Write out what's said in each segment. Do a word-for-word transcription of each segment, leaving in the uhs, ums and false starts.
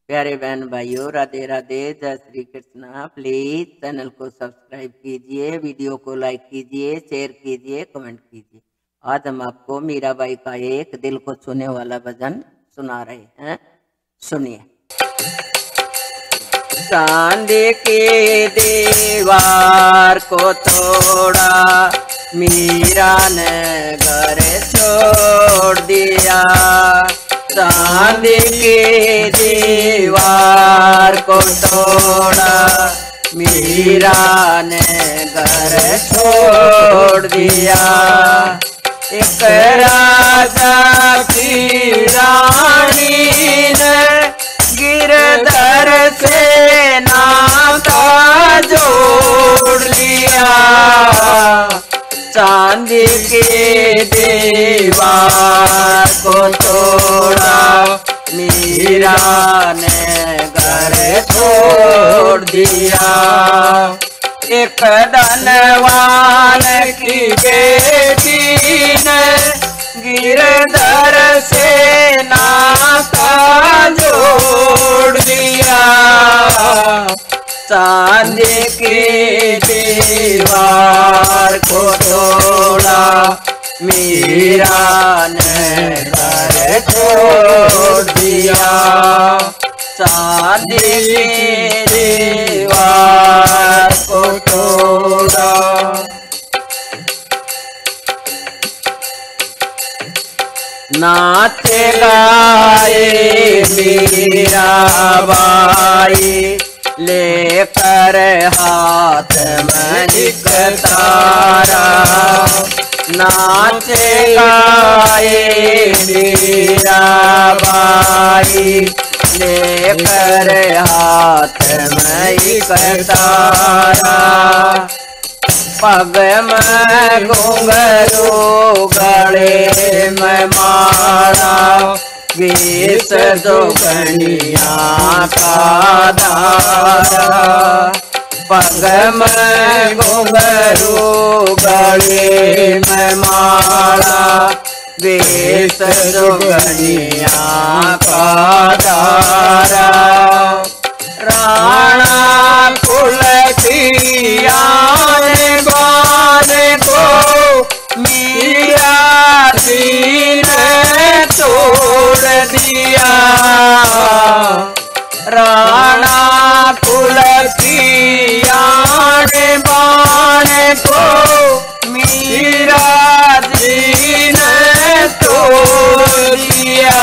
प्यारे बहन भाइयों, राधे राधे, जय श्री कृष्णा। प्लीज चैनल को सब्सक्राइब कीजिए, वीडियो को लाइक कीजिए, शेयर कीजिए, कमेंट कीजिए। आज हम आपको मीराबाई का एक दिल को छूने वाला भजन सुना रहे हैं, सुनिए। चांदी की दीवार को तोड़ा, मीरा ने घर छोड़ दिया। चांदी की दीवार को तोड़ा, मीरा ने घर छोड़ दिया। एक राजा की रानी ने गिरधर से नाता जोड़ लिया। चांदी की दीवार को तोड़ा, मीरा ने घर छोड़ दिया। एक धनवान की बेटी ने गिरधर से नाता जोड़ दिया। चांदी की दीवार को तोड़ा, मीरा ने घर छोड़ दिया। चांदी की दीवार को तोड़ा। नाचे गाए मीराबाई, लेकर हाथ में एक तारा। नाचे गाए मीराबाई, लेकर हाथ में एक तारा। पग में घुंघरू, गले में माला, बीस जोगनिया का धारा। पग में घुंघरू, गले में माला, बीस जोगनिया का धारा। राणा कुलतिया गाने को मीरा जी ने तोड़ दिया। राणा कुलतिया गाने को मीरा जी ने तोड़ दिया।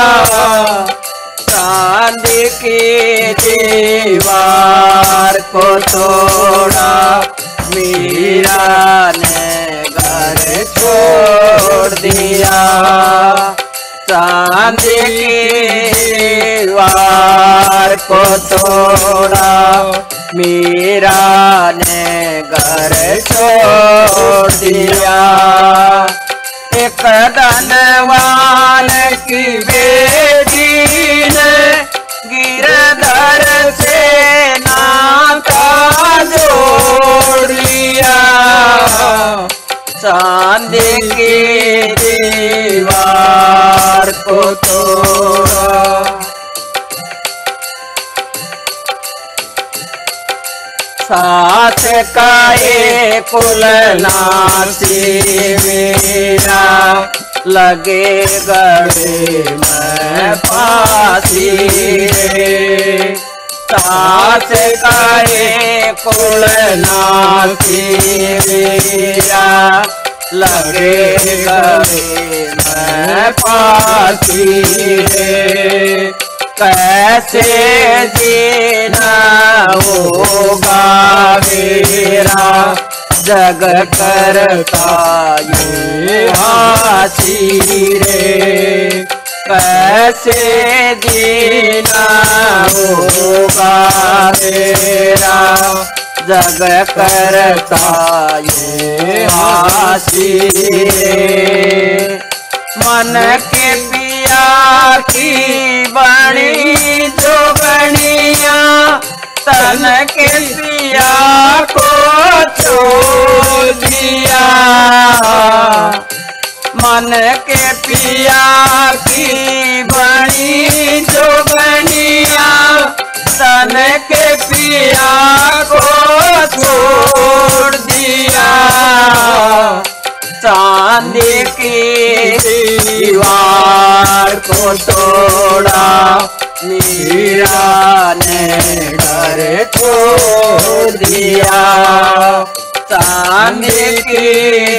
चांदी की दीवार को तोड़ा, मीरा ने घर छोड़ दिया। चांदी की दीवार को तोड़ा, मीरा ने घर छोड़ दिया। एक धनवान की बेटी ने गिरधर से नाता जोड़ लिया। चांदी की दीवार को तोड़ा। साथ का एक कुलनासी मीरा, लगे गले में फांसी रे। साथ का एक कुलनासी मीरा, लगे गले में फांसी रे। कैसे जीना होगा मेरा, जग करता ये हाथी रे। कैसे जीना होगा मेरा, जग करता ये हाथी रे। मन के पिया की बड़ी जोगनिया, तन के पिया को छोड़ दिया। मन के पिया की बड़ी जोगनिया, दुनिया को छोड़ दिया, चांदी की दीवार को तोड़ा, मीरा ने घर छोड़ दिया, चांदी की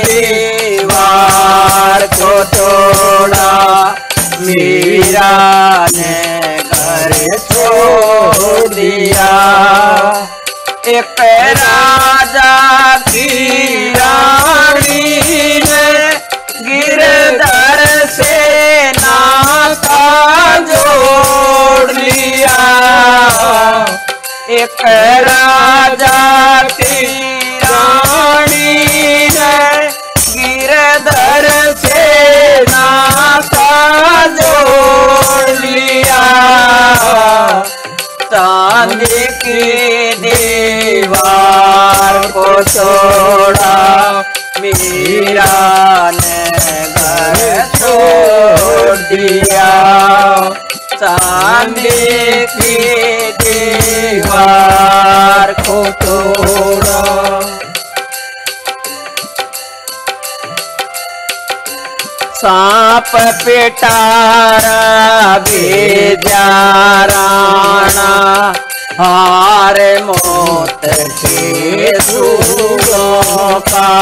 दीवार को तोड़ा, मीरा ने घर छोड़ दिया। एक राजा की रानी ने गिरधर से नाता जोड़ लिया, एक राजा की रानी ने गिरधर से नाता जोड़ लिया, चांदी की दीवार को तोड़ा, मीरा ने घर छोड़ दिया, चांदी की दीवार को तोड़ा। सांप पिटारा भेजा राणा, हार मौत के सूरों का,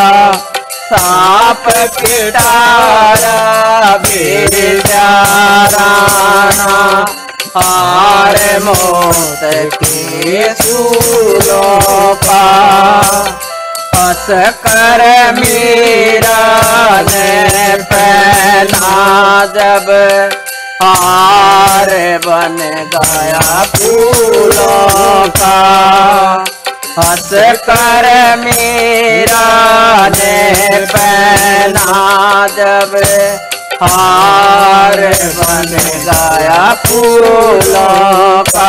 सांप पिटारा भेजा राणा, हार मौत के सूरों का, हंस कर मीरा ने पहना जब हार बन गया फूलों का, हंस कर मीरा ने पहना जब हार बन गया फूलों का,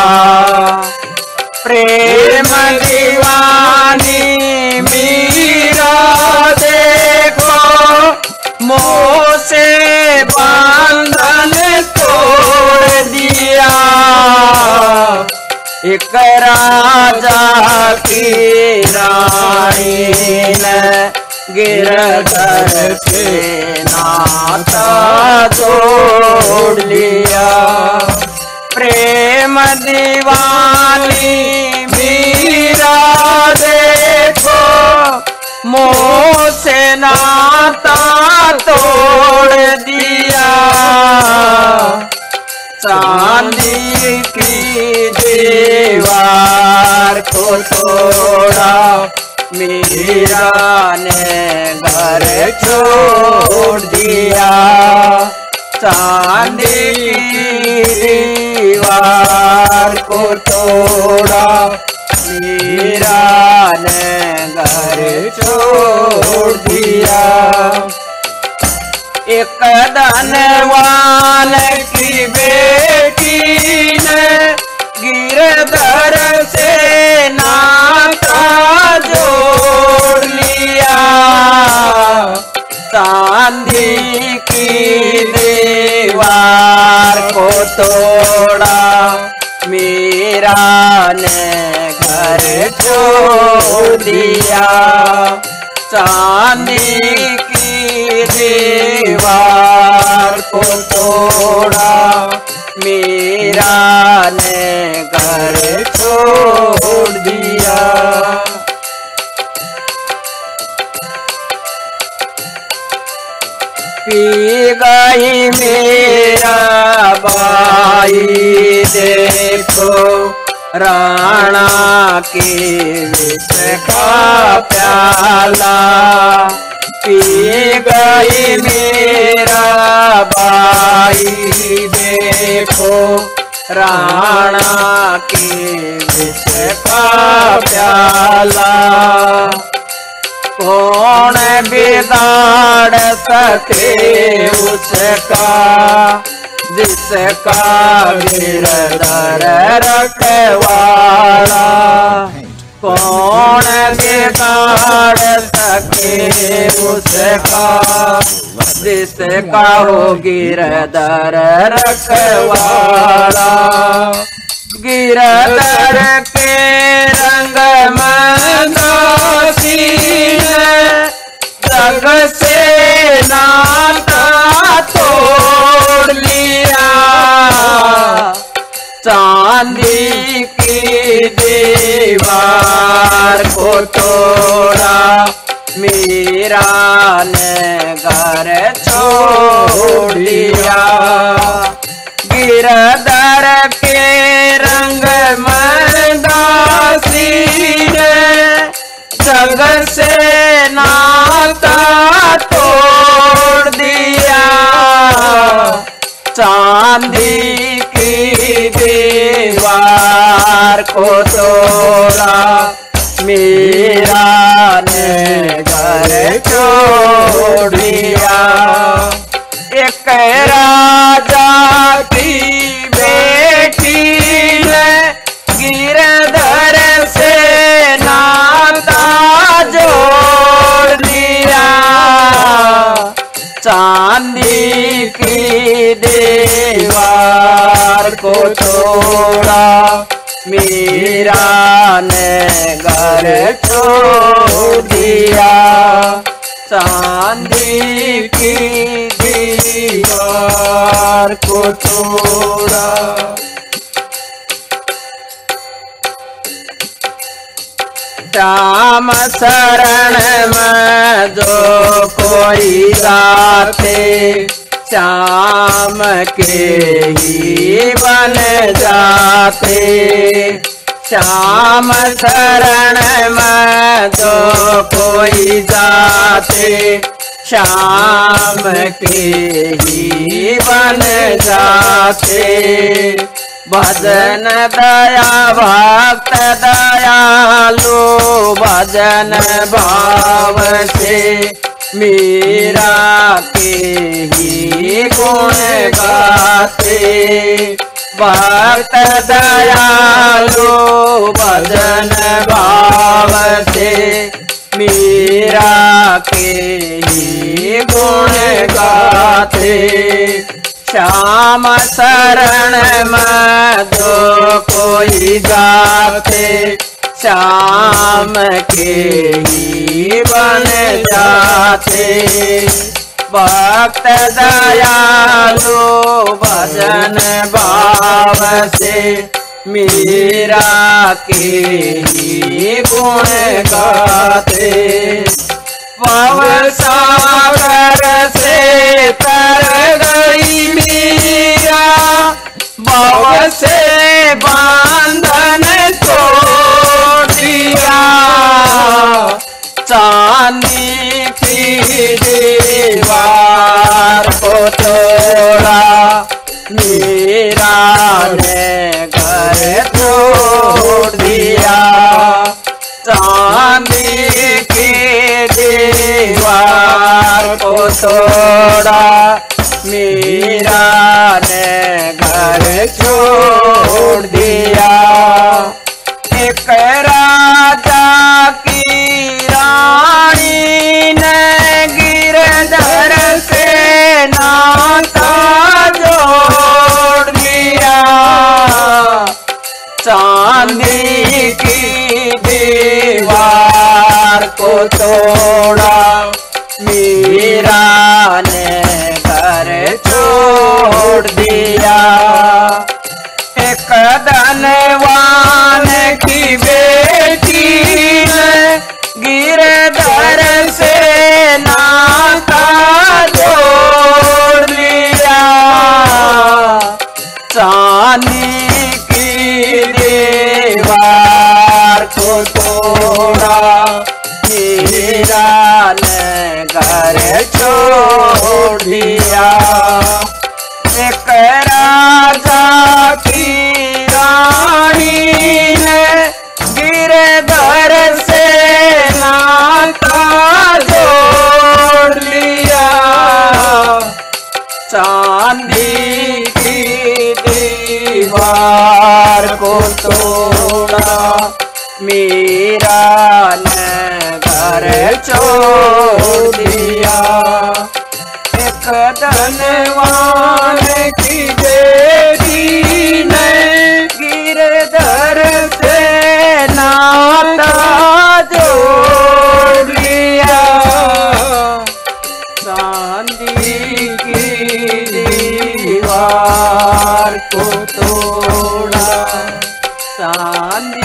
प्रेम दीवानी मीरा देखो, मोह से बंधन तोड़ दिया, एक राजा की रानी ने गिरधर से नाता जोड़ लिया, प्रेम दीवानी मीरा देखो, मोह से नाता तोड़ दिया, चांदी की दीवार को तोड़ा, मीरा ने घर छोड़ दिया, चांदी की दीवार को तोड़ा, मीरा ने घर छोड़ दिया। एक धनवान की बेटी ने गिरधर से नाता जोड़ लिया, चांदी की दीवार को तोड़ा, मीरा ने घर छोड़ दिया, चांदी की दीवार को तोड़ा, मीरा ने घर छोड़ दिया। पी गई मेरा बाई देखो, राणा के विष का प्याला, पी गई मेरा बाई देखो, राणा के विष का प्याला, कौन बिगाड़ सके उसका, जिसका गिरधर रखवाला, कौन बिगाड़ सके उसका, जिसका हो गिरधर रखवाला, गिरधर के चांदी की दीवार को तोड़ा, मीरा ने घर छोड़ दिया। गिरधर के रंग में दासी ने जग से नाता तोड़ दिया। चांदी की दीवार को तोड़ा, मीरा ने घर छोड़ दिया। एक राजा की बेटी ने गिरधर से नाता जोड़ दिया। चांदी की दीवार को तोड़ा, मीरा ने घर छोड़ दिया। चांदी की दीवार को तोड़ा। श्याम शरण में जो कोई जाते, श्याम के ही बन जाते। श्याम शरण में जो कोई जाते, श्याम के ही बन जाते। भजन दया भक्त दयालु, भजन भाव से मीरा के ही गुण गाते। भक्त दयालु भजन भाव से मीरा के ही गुण गाते। श्याम शरण में जो कोई जाते, श्याम के ही बन जाते। भक्त दयालु भजन भाव से मीरा के ही गुण गाते। भव सागर से तर गई मीरा, भव से बंधन तोड़ दिया। चांदी की दीवार को तोड़ा, मीरा ने घर छोड़ दिया। चांदी की दीवार को तोड़ा, मीरा ने घर छोड़ दिया। एक राजा की रानी ने गिरधर से नाता जोड़ दिया। चांदी की दीवार को तोड़ा, मीरा ने घर छोड़ दिया। एक धनवान की बेटी ने गिरधर से नाता जोड़ लिया। चांदी की दीवार को तोड़ा, मीरा ने घर छोड़ दिया। एक राजा की रानी ने गिरधर से नाता जोड़ लिया। चांदी की दीवार को तोड़ा, मीरा ने घर छोड़ दिया। एक धनवान की बेटी ने गिरधर से नाता जोड़ लिया। चांदी की दीवार को तोड़ा, चांद